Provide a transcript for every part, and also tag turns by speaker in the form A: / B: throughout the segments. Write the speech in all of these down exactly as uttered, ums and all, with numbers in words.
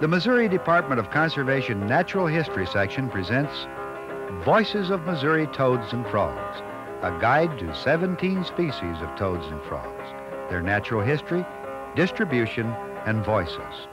A: The Missouri Department of Conservation Natural History section presents Voices of Missouri Toads and Frogs, a guide to seventeen species of toads and frogs, their natural history, distribution, and voices.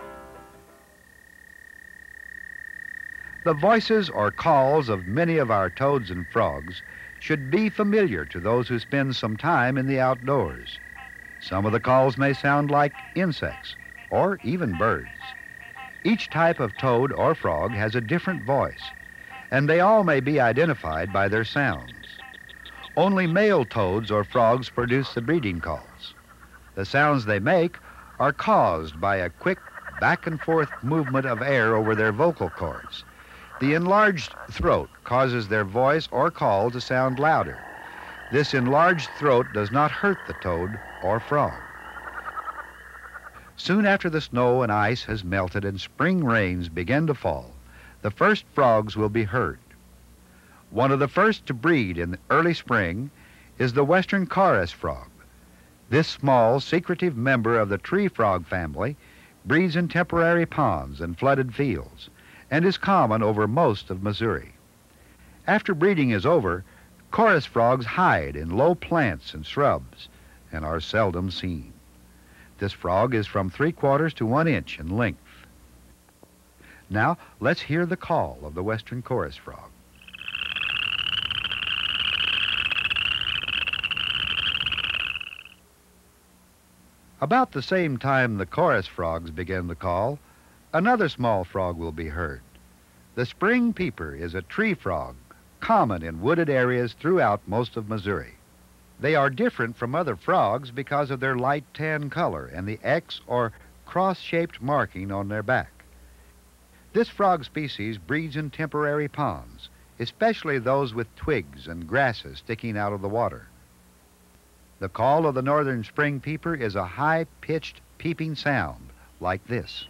A: The voices or calls of many of our toads and frogs should be familiar to those who spend some time in the outdoors. Some of the calls may sound like insects or even birds. Each type of toad or frog has a different voice, and they all may be identified by their sounds. Only male toads or frogs produce the breeding calls. The sounds they make are caused by a quick back and forth movement of air over their vocal cords. The enlarged throat causes their voice or call to sound louder. This enlarged throat does not hurt the toad or frog. Soon after the snow and ice has melted and spring rains begin to fall, the first frogs will be heard. One of the first to breed in the early spring is the western chorus frog. This small, secretive member of the tree frog family breeds in temporary ponds and flooded fields and is common over most of Missouri. After breeding is over, chorus frogs hide in low plants and shrubs and are seldom seen. This frog is from three quarters to one inch in length. Now, let's hear the call of the western chorus frog. About the same time the chorus frogs begin to call, another small frog will be heard. The spring peeper is a tree frog, common in wooded areas throughout most of Missouri. They are different from other frogs because of their light tan color and the X or cross-shaped marking on their back. This frog species breeds in temporary ponds, especially those with twigs and grasses sticking out of the water. The call of the northern spring peeper is a high-pitched peeping sound like this.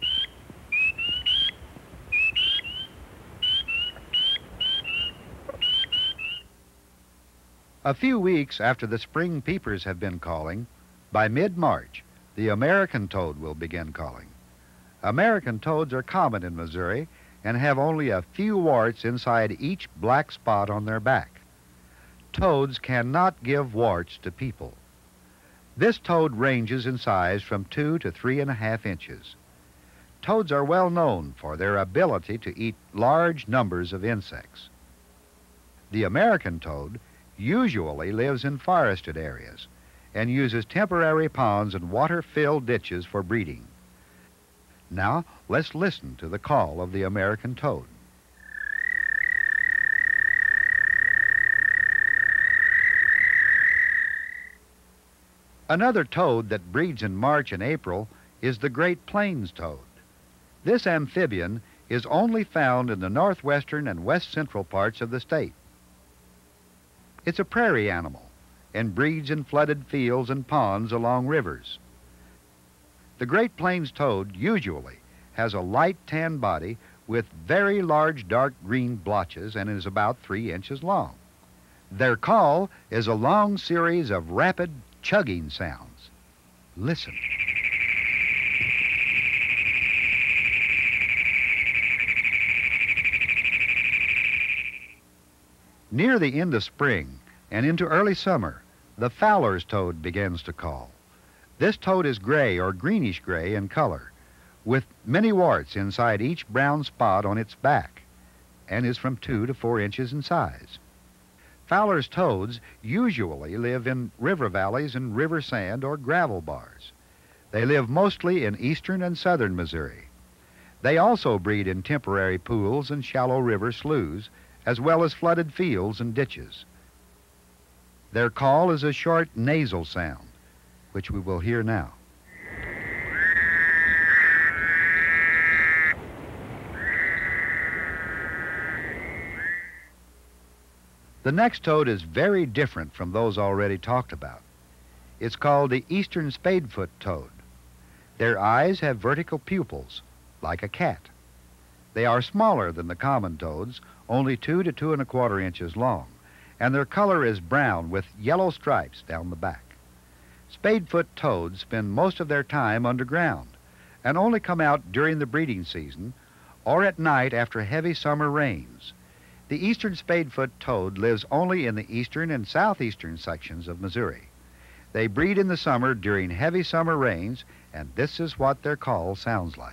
A: A few weeks after the spring peepers have been calling, by mid-March, the American toad will begin calling. American toads are common in Missouri and have only a few warts inside each black spot on their back. Toads cannot give warts to people. This toad ranges in size from two to three and a half inches. Toads are well known for their ability to eat large numbers of insects. The American toad usually lives in forested areas and uses temporary ponds and water-filled ditches for breeding. Now, let's listen to the call of the American toad. Another toad that breeds in March and April is the Great Plains toad. This amphibian is only found in the northwestern and west central parts of the state. It's a prairie animal and breeds in flooded fields and ponds along rivers. The Great Plains toad usually has a light tan body with very large dark green blotches and is about three inches long. Their call is a long series of rapid chugging sounds. Listen. Near the end of spring and into early summer, the FOWLER'S toad begins to call. This toad is gray or greenish gray in color, with many warts inside each brown spot on its back, and is from two to four inches in size. FOWLER'S toads usually live in river valleys and river sand or gravel bars. They live mostly in eastern and southern Missouri. They also breed in temporary pools and shallow river sloughs, as well as flooded fields and ditches. Their call is a short nasal sound, which we will hear now. The next toad is very different from those already talked about. It's called the eastern spadefoot toad. Their eyes have vertical pupils, like a cat. They are smaller than the common toads, only two to two and a quarter inches long, and their color is brown with yellow stripes down the back. Spadefoot toads spend most of their time underground, and only come out during the breeding season or at night after heavy summer rains. The eastern spadefoot toad lives only in the eastern and southeastern sections of Missouri. They breed in the summer during heavy summer rains, and this is what their call sounds like.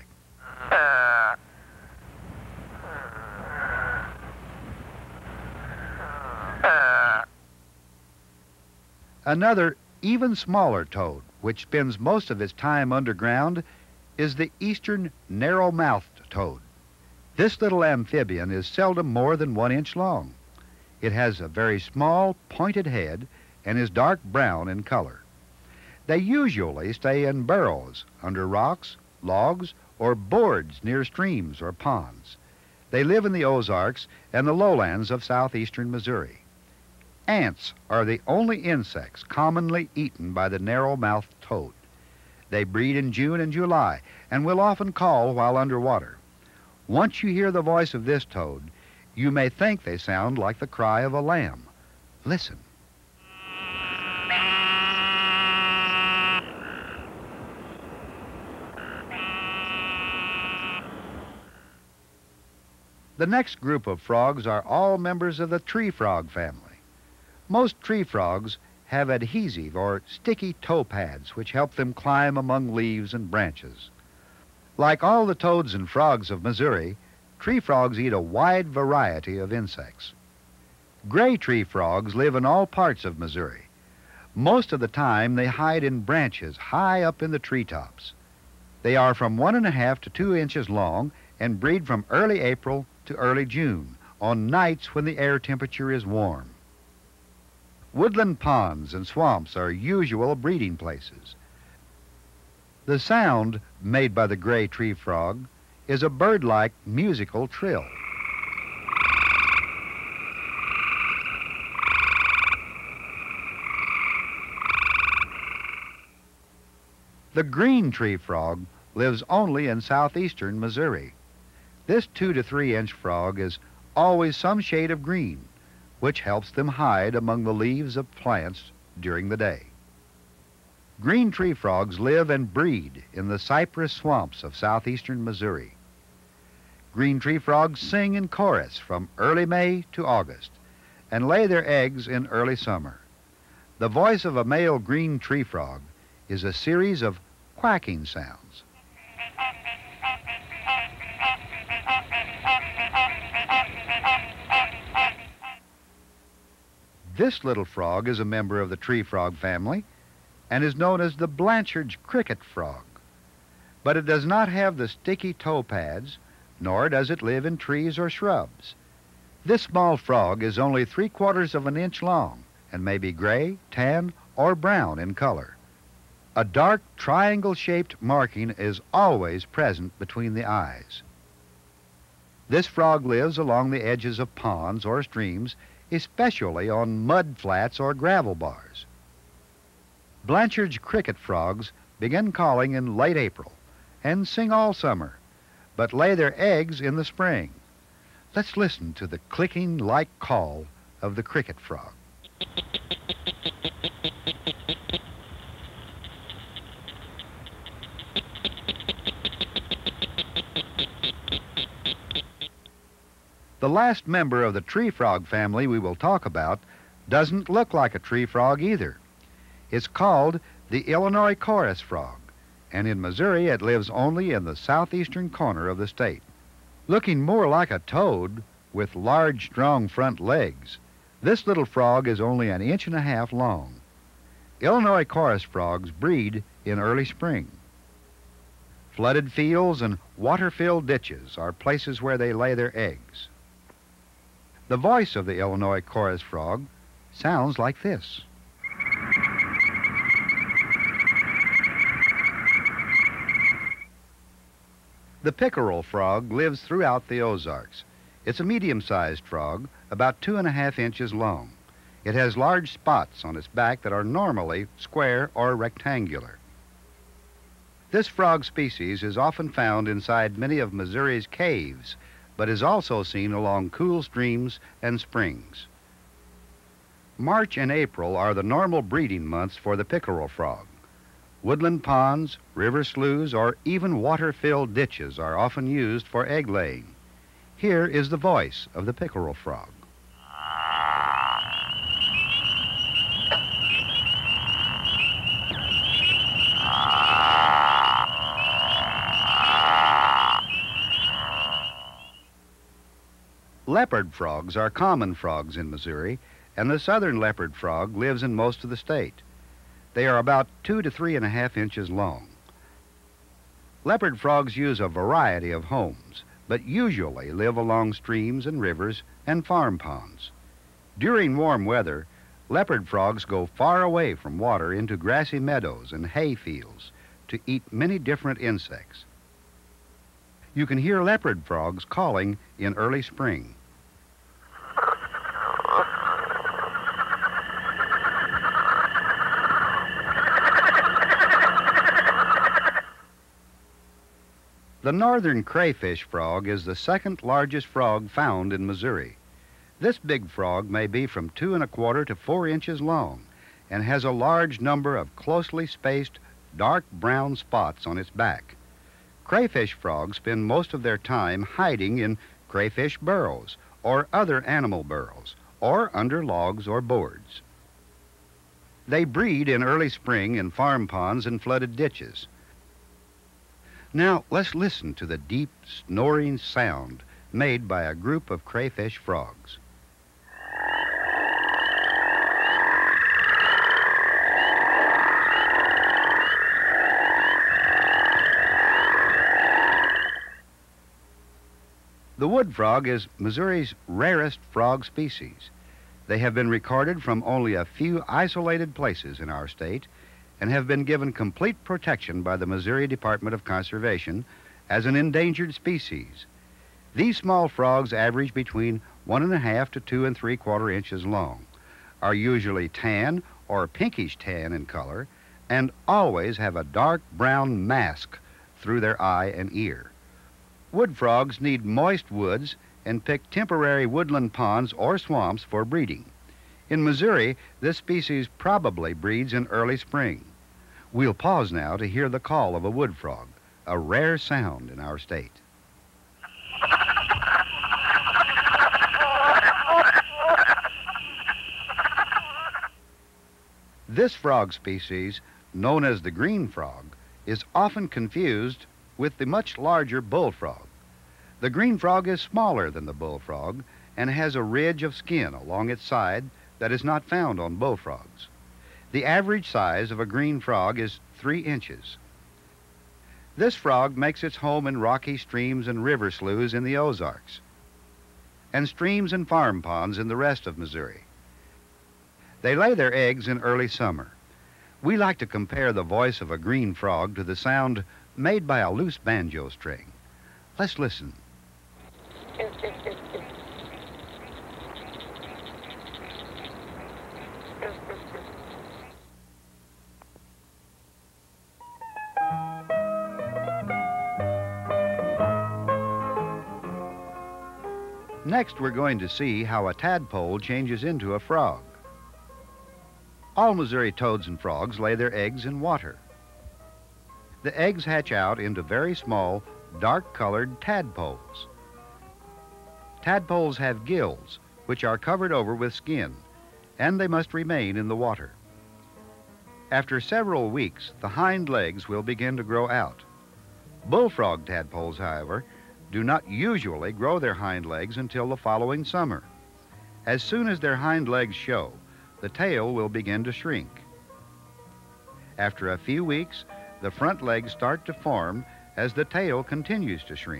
A: Another, even smaller toad, which spends most of its time underground, is the eastern narrow-mouthed toad. This little amphibian is seldom more than one inch long. It has a very small, pointed head and is dark brown in color. They usually stay in burrows under rocks, logs, or boards near streams or ponds. They live in the Ozarks and the lowlands of southeastern Missouri. Ants are the only insects commonly eaten by the narrow-mouthed toad. They breed in June and July and will often call while underwater. Once you hear the voice of this toad, you may think they sound like the cry of a lamb. Listen. The next group of frogs are all members of the tree frog family. Most tree frogs have adhesive or sticky toe pads which help them climb among leaves and branches. Like all the toads and frogs of Missouri, tree frogs eat a wide variety of insects. Gray tree frogs live in all parts of Missouri. Most of the time they hide in branches high up in the treetops. They are from one and a half to two inches long and breed from early April to early June on nights when the air temperature is warm. Woodland ponds and swamps are usual breeding places. The sound made by the gray tree frog is a bird-like musical trill. The green tree frog lives only in southeastern Missouri. This two to three inch frog is always some shade of green, which helps them hide among the leaves of plants during the day. Green tree frogs live and breed in the cypress swamps of southeastern Missouri. Green tree frogs sing in chorus from early May to August and lay their eggs in early summer. The voice of a male green tree frog is a series of quacking sounds. This little frog is a member of the tree frog family and is known as the Blanchard's cricket frog. But it does not have the sticky toe pads, nor does it live in trees or shrubs. This small frog is only three quarters of an inch long and may be gray, tan, or brown in color. A dark triangle-shaped marking is always present between the eyes. This frog lives along the edges of ponds or streams, especially on mud flats or gravel bars. Blanchard's cricket frogs begin calling in late April and sing all summer, but lay their eggs in the spring. Let's listen to the clicking-like call of the cricket frog. The last member of the tree frog family we will talk about doesn't look like a tree frog either. It's called the Illinois chorus frog, and in Missouri it lives only in the southeastern corner of the state. Looking more like a toad with large, strong front legs, this little frog is only an inch and a half long. Illinois chorus frogs breed in early spring. Flooded fields and water-filled ditches are places where they lay their eggs. The voice of the Illinois chorus frog sounds like this. The pickerel frog lives throughout the Ozarks. It's a medium-sized frog, about two and a half inches long. It has large spots on its back that are normally square or rectangular. This frog species is often found inside many of Missouri's caves, but is also seen along cool streams and springs. March and April are the normal breeding months for the pickerel frog. Woodland ponds, river sloughs, or even water-filled ditches are often used for egg laying. Here is the voice of the pickerel frog. Leopard frogs are common frogs in Missouri, and the southern leopard frog lives in most of the state. They are about two to three and a half inches long. Leopard frogs use a variety of homes, but usually live along streams and rivers and farm ponds. During warm weather, leopard frogs go far away from water into grassy meadows and hay fields to eat many different insects. You can hear leopard frogs calling in early spring. The northern crayfish frog is the second largest frog found in Missouri. This big frog may be from two and a quarter to four inches long and has a large number of closely spaced dark brown spots on its back. Crayfish frogs spend most of their time hiding in crayfish burrows or other animal burrows or under logs or boards. They breed in early spring in farm ponds and flooded ditches. Now let's listen to the deep snoring sound made by a group of crayfish frogs. The wood frog is Missouri's rarest frog species. They have been recorded from only a few isolated places in our state and have been given complete protection by the Missouri Department of Conservation as an endangered species. These small frogs average between one and a half to two and three quarter inches long, are usually tan or pinkish tan in color, and always have a dark brown mask through their eye and ear. Wood frogs need moist woods and pick temporary woodland ponds or swamps for breeding. In Missouri, this species probably breeds in early spring. We'll pause now to hear the call of a wood frog, a rare sound in our state. This frog species, known as the green frog, is often confused with the much larger bullfrog. The green frog is smaller than the bullfrog and has a ridge of skin along its side that is not found on bullfrogs. The average size of a green frog is three inches. This frog makes its home in rocky streams and river sloughs in the Ozarks, and streams and farm ponds in the rest of Missouri. They lay their eggs in early summer. We like to compare the voice of a green frog to the sound made by a loose banjo string. Let's listen. Next, we're going to see how a tadpole changes into a frog. All Missouri toads and frogs lay their eggs in water. The eggs hatch out into very small, dark-colored tadpoles. Tadpoles have gills, which are covered over with skin, and they must remain in the water. After several weeks, the hind legs will begin to grow out. Bullfrog tadpoles, however, do not usually grow their hind legs until the following summer. As soon as their hind legs show, the tail will begin to shrink. After a few weeks, the front legs start to form as the tail continues to shrink.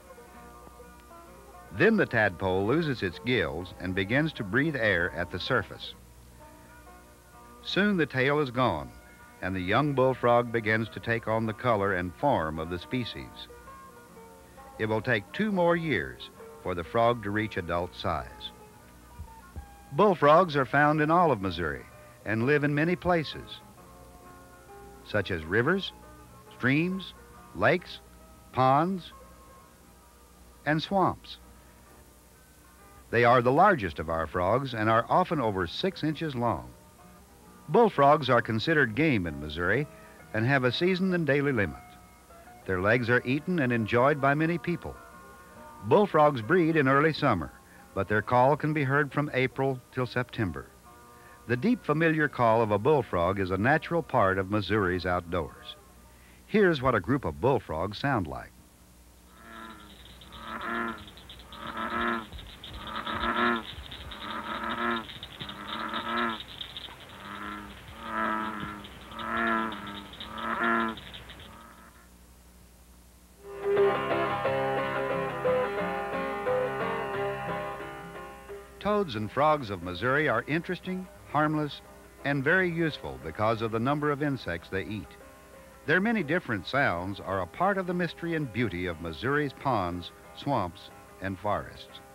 A: Then the tadpole loses its gills and begins to breathe air at the surface. Soon the tail is gone, and the young bullfrog begins to take on the color and form of the species. It will take two more years for the frog to reach adult size. Bullfrogs are found in all of Missouri and live in many places, such as rivers, streams, lakes, ponds, and swamps. They are the largest of our frogs and are often over six inches long. Bullfrogs are considered game in Missouri. and have a season and daily limit. Their legs are eaten and enjoyed by many people. Bullfrogs breed in early summer, but their call can be heard from April till September. The deep, familiar call of a bullfrog is a natural part of Missouri's outdoors. Here's what a group of bullfrogs sound like. Toads and frogs of Missouri are interesting, harmless, and very useful because of the number of insects they eat. Their many different sounds are a part of the mystery and beauty of Missouri's ponds, swamps, and forests.